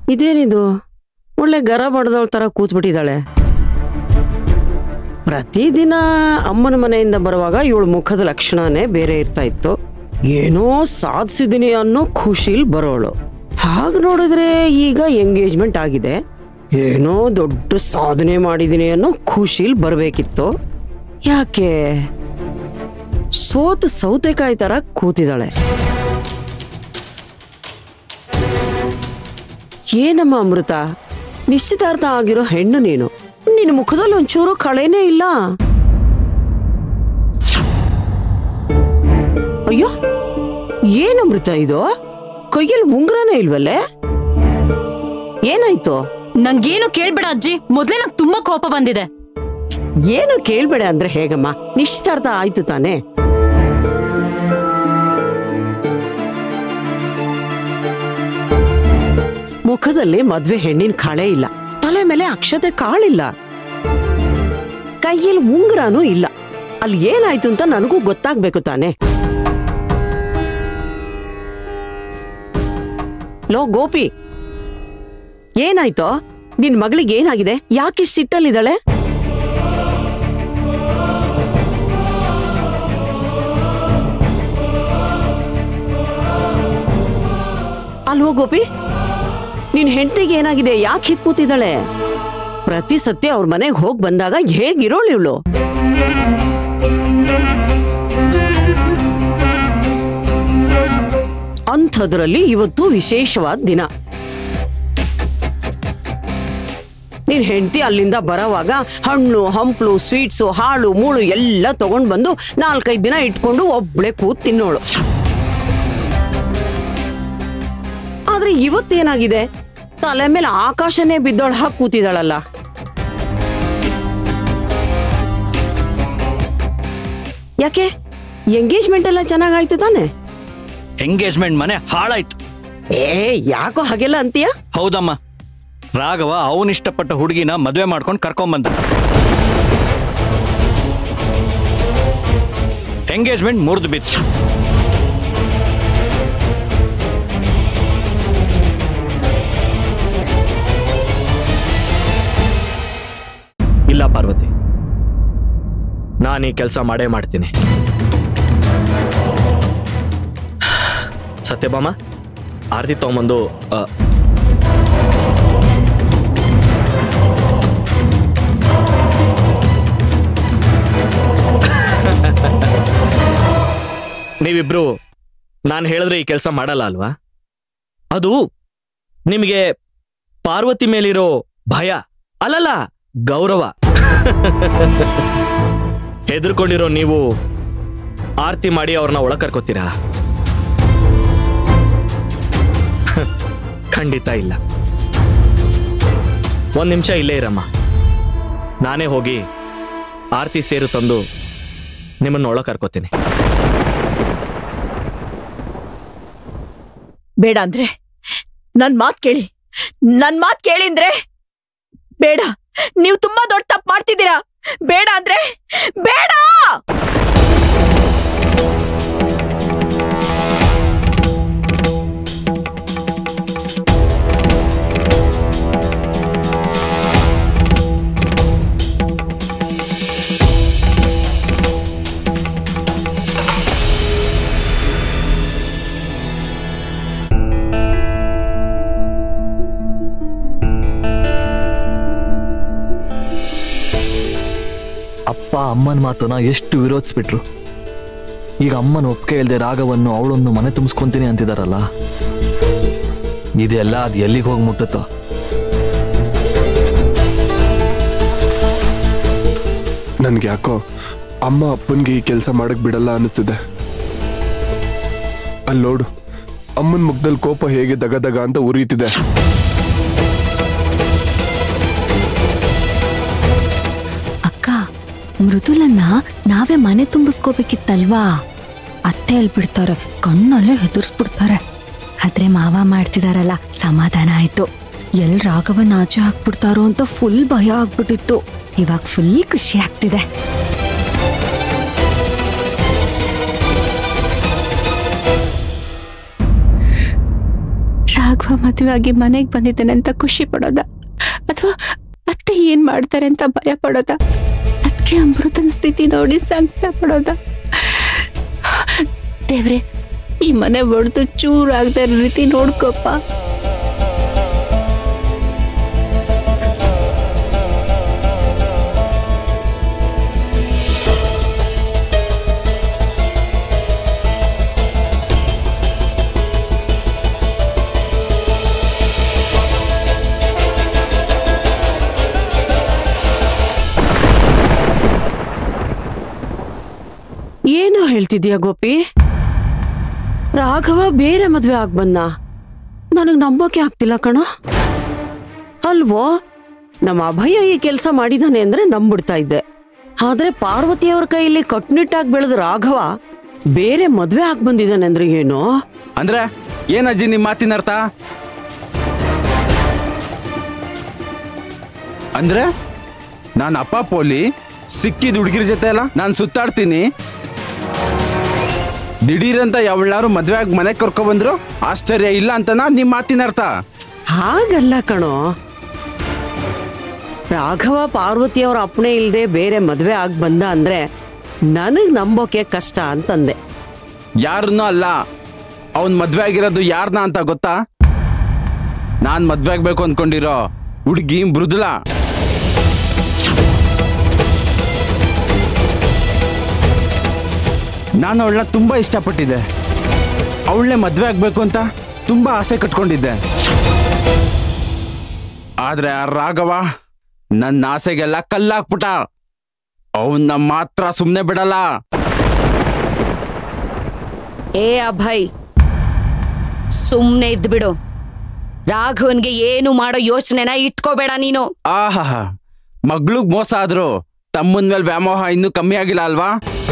ಇದೇನಿದು ಒಳ್ಳೆ ಗರ ಬಡ್ದವಳ ತರ ಕೂತ್ಬಿಟ್ಟಿದ್ದಾಳೆ. ಪ್ರತಿದಿನ ಅಮ್ಮನ ಮನೆಯಿಂದ ಬರುವಾಗ ಇವಳ ಮುಖದ ಲಕ್ಷಣನೇ ಬೇರೆ ಇರ್ತಾ ಇತ್ತು. ಏನೋ ಸಾಧಿಸಿದೀನಿ ಅನ್ನೋ ಖುಷಿಲ್ ಬರೋಳು. ಹಾಗೆ ನೋಡಿದ್ರೆ ಈಗ ಎಂಗೇಜ್ಮೆಂಟ್ ಆಗಿದೆ, ಏನೋ ದೊಡ್ಡ ಸಾಧನೆ ಮಾಡಿದೀನಿ ಅನ್ನೋ ಖುಷಿಲ್ ಬರ್ಬೇಕಿತ್ತು. ಯಾಕೆ ಸೋತು ಸೌತೆಕಾಯಿ ತರ ಕೂತಿದ್ದಾಳೆ? ಏನಮ್ಮ ಅಮೃತ, ನಿಶ್ಚಿತಾರ್ಥ ಆಗಿರೋ ಹೆಣ್ಣು ನೀನು, ನಿನ್ನ ಮುಖದಲ್ಲಿ ಒಂಚೂರು ಕಳೆನೇ ಇಲ್ಲ. ಅಯ್ಯೋ, ಏನಮೃತ ಇದು? ಕೈಯಲ್ಲಿ ಉಂಗ್ರನೇ ಇಲ್ವಲ್ಲೇ? ಏನಾಯ್ತು? ನಂಗೇನು ಕೇಳ್ಬೇಡ ಅಜ್ಜಿ, ಮೊದ್ಲೇ ನಂಗೆ ತುಂಬಾ ಕೋಪ ಬಂದಿದೆ. ಏನು ಕೇಳ್ಬೇಡ ಅಂದ್ರೆ ಹೇಗಮ್ಮ? ನಿಶ್ಚಿತಾರ್ಥ ಆಯ್ತು ತಾನೆ? ಮುಖದಲ್ಲಿ ಮದ್ವೆ ಹೆಣ್ಣಿನ ಕಾಳೆ ಇಲ್ಲ, ತಲೆ ಮೇಲೆ ಅಕ್ಷತೆ ಕಾಳಿಲ್ಲ, ಕೈಯಲ್ಲಿ ಉಂಗ್ರಾನೂ ಇಲ್ಲ. ಅಲ್ಲಿ ಏನಾಯ್ತು ಅಂತ ನನಗೂ ಗೊತ್ತಾಗ್ಬೇಕು ತಾನೆ. ಲೋ ಗೋಪಿ, ಏನಾಯ್ತೋ? ನಿನ್ ಮಗಳಿಗೆ ಏನಾಗಿದೆ? ಯಾಕಿಷ್ಟು ಸಿಟ್ಟಲ್ಲಿದ್ದಾಳೆ? ಅಲ್ವೋ ಗೋಪಿ, ನಿನ್ ಹೆಂಡತಿಗೆ ಏನಾಗಿದೆ? ಯಾಕೆ ಹೀಗೆ ಕೂತಿದ್ದಾಳೆ? ಪ್ರತಿ ಸತ್ಯ ಅವ್ರ ಮನೆಗೆ ಹೋಗಿ ಬಂದಾಗ ಹೇಗಿರೋಳು ಇವಳು? ಅಂಥದ್ರಲ್ಲಿ ಇವತ್ತು ವಿಶೇಷವಾದ ದಿನ. ನಿನ್ ಹೆಂಡತಿ ಅಲ್ಲಿಂದ ಬರೋವಾಗ ಹಣ್ಣು ಹಂಪ್ಲು ಸ್ವೀಟ್ಸು ಹಾಳು ಮೂಳು ಎಲ್ಲ ತಗೊಂಡ್ ಬಂದು 4-5 ದಿನ ಇಟ್ಕೊಂಡು ಒಬ್ಳೆ ಕೂತ್ ತಿನ್ನೋಳು. ಆದ್ರೆ ಇವತ್ತೇನಾಗಿದೆ? ತಲೆ ಮೇಲೆ ಆಕಾಶನೇ ಬಿದ್ದೋಳ ಹಾಕಿ ಕೂತಿದ್ದಾಳಲ್ಲ. ಯಾಕೆ? ಎಂಗೇಜ್ಮೆಂಟ್ ಎಲ್ಲ ಚೆನ್ನಾಗಾಯ್ತು ತಾನೆ? ಎಂಗೇಜ್ಮೆಂಟ್ ಮನೆ ಹಾಳಾಯ್ತು. ಯಾಕೋ ಹಾಗೆಲ್ಲ ಅಂತೀಯ? ಹೌದಮ್ಮ, ರಾಘವ ಅವನಿಷ್ಟಪಟ್ಟ ಹುಡುಗಿನ ಮದ್ವೆ ಮಾಡ್ಕೊಂಡು ಕರ್ಕೊಂಬಂದ. ಎಂಗೇಜ್ಮೆಂಟ್ ಮುರಿದು ಬಿತ್ತು. ಇಲ್ಲ ಪಾರ್ವತಿ, ನಾನೀ ಕೆಲಸ ಮಾಡೇ ಮಾಡ್ತೀನಿ. ಸತ್ಯಭಾಮ, ಆರತಿ ತಗೊಂಬಂದು ನೀವಿಬ್ರು ನಾನು ಹೇಳಿದ್ರೆ ಈ ಕೆಲಸ ಮಾಡಲ್ಲ ಅಲ್ವಾ? ಅದು ನಿಮಗೆ ಪಾರ್ವತಿ ಮೇಲಿರೋ ಭಯ ಅಲ್ಲಲ್ಲ, ಗೌರವ. ಹೆದರ್ಕೊಂಡಿರೋ ನೀವು ಆರತಿ ಮಾಡಿ ಅವ್ರನ್ನ ಒಳ ಕರ್ಕೋತೀರಾ? ಖಂಡಿತ ಇಲ್ಲ. 1 ನಿಮಿಷ ಇಲ್ಲೇ ಇರಮ್ಮ, ನಾನೇ ಹೋಗಿ ಆರತಿ ಸೇರು ತಂದು ನಿಮ್ಮನ್ನ ಒಳ ಕರ್ಕೋತೀನಿ. ಬೇಡ ಅಂದ್ರೆ ನನ್ ಮಾತ್ ಕೇಳಿ, ನನ್ ಮಾತ್ ಕೇಳಿ ಅಂದ್ರೆ ಬೇಡ. ನೀವು ತುಂಬಾ ದೊಡ್ಡ ತಪ್ಪು ಮಾಡ್ತಿದ್ದೀರಾ. ಬೇಡ ಅಂದ್ರೆ ಬೇಡ. ಅಪ್ಪ ಅಮ್ಮನ ಮಾತನ್ನ ಎಷ್ಟು ವಿರೋಧಿಸ್ಬಿಟ್ರು. ಈಗ ಅಮ್ಮನ ಒಪ್ಪಿಗೆ ಇಲ್ಲದೆ ರಾಘವನ್ನು ಅವಳನ್ನು ಮನೆ ತುಂಬಿಸ್ಕೊಂತೀನಿ ಅಂತಿದಾರಲ್ಲ, ಇದೆಲ್ಲ ಅದು ಎಲ್ಲಿಗೆ ಹೋಗಿ ಮುಟ್ಟುತ್ತೋ? ನನ್ಗೆ ಯಾಕೋ ಅಮ್ಮ ಅಪ್ಪನ್ಗೆ ಈ ಕೆಲಸ ಮಾಡಕ್ ಬಿಡಲ್ಲ ಅನಿಸ್ತಿದೆ. ಅಲ್ಲಿ ನೋಡು, ಅಮ್ಮನ ಮುಖದಲ್ಲಿ ಕೋಪ ಹೇಗೆ ದಗದಗ ಅಂತ ಉರಿಯುತ್ತಿದೆ. ಮೃದುಲನ್ನ ನಾವೇ ಮನೆ ತುಂಬಿಸ್ಕೋಬೇಕಿತ್ತಲ್ವಾ? ಅತ್ತೆ ಹೇಳ್ಬಿಡ್ತಾರೆ, ಕಣ್ಣಲ್ಲೇ ಹೆದರ್ಸ್ಬಿಡ್ತಾರೆ. ಆದ್ರೆ ಮಾವ ಮಾಡ್ತಿದಾರಲ್ಲ, ಸಮಾಧಾನ ಆಯ್ತು. ಎಲ್ ರಾಘವನ್ ಆಚೆ ಹಾಕ್ಬಿಡ್ತಾರೋ ಅಂತ ಫುಲ್ ಭಯ ಆಗ್ಬಿಟ್ಟಿತ್ತು. ಇವಾಗ ಫುಲ್ ಖುಷಿ ಆಗ್ತಿದೆ. ರಾಘವ ಮದುವೆ ಆಗಿ ಮನೆಗೆ ಬಂದಿದ್ದಾನೆ ಅಂತ ಖುಷಿ ಪಡೋದ ಅಥವಾ ಅತ್ತೆ ಏನ್ ಮಾಡ್ತಾರೆ ಅಂತ ಭಯ ಪಡೋದ ಅದಕ್ಕೆ ಅಮೃತನ ಸ್ಥಿತಿ ನೋಡಿ ಸಂಕಟ ಪಡೋದ? ದೇವ್ರೆ, ಈ ಮನೆ ಒಡೆದು ಚೂರಾಗದ ರೀತಿ ನೋಡ್ಕೊಪ್ಪ. ಏನು ಹೇಳ್ತಿದ್ಯಾ ಗೋಪಿ? ರಾಘವ ಬೇರೆ ಮದ್ವೆ ಆಗ್ಬಂದ? ನನಗ್ ನಂಬೋಕೆ ಆಗ್ತಿಲ್ಲ ಕಣೋ. ಅಲ್ವೋ, ನಮ್ಮ ಅಭಯ ಈ ಕೆಲಸ ಮಾಡಿದಾನೆ ಅಂದ್ರೆ ನಂಬಿಡ್ತಾ ಇದ್ದೆ. ಆದ್ರೆ ಪಾರ್ವತಿಯವ್ರ ಕೈಯಲ್ಲಿ ಕಟ್ನಿಟ್ಟಾಗಿ ಬೆಳೆದ ರಾಘವ ಬೇರೆ ಮದ್ವೆ ಆಗ್ಬಂದಿದ್ದಾನೆ ಅಂದ್ರೆ ಏನು? ಅಂದ್ರೆ ಏನಜ್ಜಿ ನಿಮ್ ಮಾತಿನ ಅರ್ಥ? ಅಂದ್ರೆ ನಾನು ಅಪ್ಪ ಪೋಲಿ ಸಿಕ್ಕಿದ ಹುಡುಗಿರ ಜೊತೆ ಅಲ್ಲ ನಾನು ಸುತ್ತಾಡ್ತೀನಿ, ದಿಢೀರಂತ ಯಾವಳ್ಳಾರು ಮದ್ವೆ ಆಗಿ ಮನೆಗೆ ಕರ್ಕೊಬಂದ್ರು ಆಶ್ಚರ್ಯ ಇಲ್ಲ ಅಂತನಾ ನಿಮ್ ಮಾತಿನ ಅರ್ಥ? ಹಾಗಲ್ಲ ಕಣೋ, ರಾಘವ ಪಾರ್ವತಿಯವ್ರ ಅಪ್ಪಣೆ ಇಲ್ದೆ ಬೇರೆ ಮದ್ವೆ ಆಗ್ ಬಂದ ಅಂದ್ರೆ ನನಗ್ ನಂಬೋಕೆ ಕಷ್ಟ ಅಂತಂದೆ. ಯಾರನ್ನೂ ಅಲ್ಲ, ಅವನ್ ಮದ್ವೆ ಆಗಿರೋದು ಯಾರನ್ನ ಅಂತ ಗೊತ್ತಾ? ನಾನ್ ಮದ್ವೆ ಆಗ್ಬೇಕು ಅನ್ಕೊಂಡಿರೋ ಹುಡುಗಿ ಮೃದುಲ. ನಾನು ಅವಳನ್ನ ತುಂಬಾ ಇಷ್ಟಪಟ್ಟಿದ್ದೆ, ಅವಳನ್ನೇ ಮದ್ವೆ ಆಗ್ಬೇಕು ಅಂತ ತುಂಬಾ ಆಸೆ ಕಟ್ಕೊಂಡಿದ್ದೆ. ಆದ್ರೆ ಆ ರಾಘವ ನನ್ನ ಆಸೆಗೆಲ್ಲ ಕಲ್ಲಾಕ್ಬಿಟ್ಟ. ಅವನ್ನ ಮಾತ್ರ ಸುಮ್ನೆ ಬಿಡಲ್ಲ. ಏ ಅಭಯ್, ಸುಮ್ನೆ ಇದ್ಬಿಡು. ರಾಘವನ್ಗೆ ಏನು ಮಾಡೋ ಯೋಚನೆನ ಇಟ್ಕೋಬೇಡ ನೀನು. ಆಹಾ, ಮಗ್ಳಿಗ್ ಮೋಸ ಆದ್ರು ತಮ್ಮನ್ ಮೇಲೆ ವ್ಯಾಮೋಹ ಇನ್ನೂ ಕಮ್ಮಿ ಆಗಿಲ್ಲ ಅಲ್ವಾ?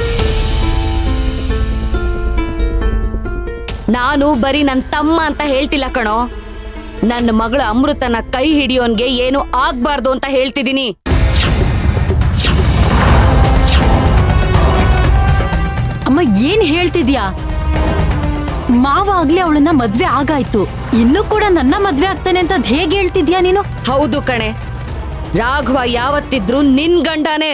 ನಾನು ಬರೀ ನನ್ ತಮ್ಮ ಅಂತ ಹೇಳ್ತಿಲ್ಲ ಕಣೋ, ನನ್ನ ಮಗಳ ಅಮೃತನ ಕೈ ಹಿಡಿಯೋನ್ಗೆ ಏನು ಆಗ್ಬಾರ್ದು ಅಂತ ಹೇಳ್ತಿದ್ದೀನಿ. ಅಮ್ಮ, ಏನ್ ಹೇಳ್ತಿದ್ಯಾ? ಮಾವ ಆಗ್ಲೇ ಅವಳನ್ನ ಮದ್ವೆ ಆಗಾಯ್ತು, ಇನ್ನು ಕೂಡ ನನ್ನ ಮದ್ವೆ ಆಗ್ತಾನೆ ಅಂತ ಹೇಗೆ ಹೇಳ್ತಿದ್ಯಾ ನೀನು? ಹೌದು ಕಣೆ, ರಾಘವ ಯಾವತ್ತಿದ್ರು ನಿನ್ ಗಂಡನೇ.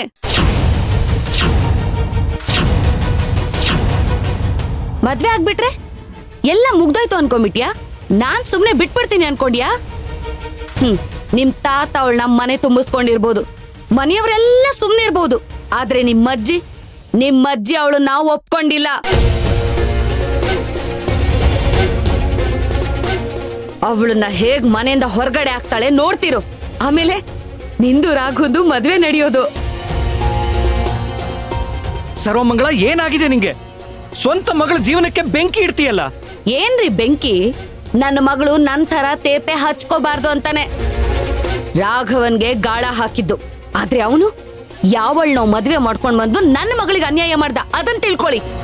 ಮದ್ವೆ ಆಗ್ಬಿಟ್ರೆ ಎಲ್ಲ ಮುಗ್ದೋಯ್ತು ಅನ್ಕೊಂಬಿಟ್ಯಾ? ನಾನ್ ಸುಮ್ನೆ ಬಿಟ್ಬಿಡ್ತೀನಿ ಅನ್ಕೊಂಡ್ಯಾ? ನಿಮ್ ತಾತ ಅವಳನ್ನ ಮನೆ ತುಂಬಿಸ್ಕೊಂಡಿರ್ಬೋದು, ಮನೆಯವರೆಲ್ಲ ಸುಮ್ನೆ ಇರ್ಬೋದು, ಆದ್ರೆ ನಿಮ್ಮಜ್ಜಿ ಅವಳು ನಾವು ಒಪ್ಕೊಂಡಿಲ್ಲ. ಅವಳನ್ನ ಹೇಗ್ ಮನೆಯಿಂದ ಹೊರಗಡೆ ಹಾಕ್ತಾಳೆ ನೋಡ್ತಿರು. ಆಮೇಲೆ ನಿಂದು ರಾಘವಂದು ಮದ್ವೆ ನಡೆಯೋದು. ಸರ್ವಮಂಗಳ, ಏನಾಗಿದೆ ನಿಂಗೆ? ಸ್ವಂತ ಮಗಳ ಜೀವನಕ್ಕೆ ಬೆಂಕಿ ಇಡ್ತೀಯಲ್ಲ. ಏನ್ರಿ ಬೆಂಕಿ? ನನ್ನ ಮಗಳು ನನ್ ಥರ ತೇಪೆ ಹಚ್ಕೋಬಾರ್ದು ಅಂತಾನೆ ರಾಘವನ್ಗೆ ಗಾಳ ಹಾಕಿದ್ದು. ಆದ್ರೆ ಅವನು ಯಾವಳ್ ನಾವು ಮದ್ವೆ ಮಾಡ್ಕೊಂಡ್ ಬಂದು ನನ್ನ ಮಗಳಿಗೆ ಅನ್ಯಾಯ ಮಾಡ್ದ, ಅದನ್ನ ತಿಳ್ಕೊಳ್ಳಿ.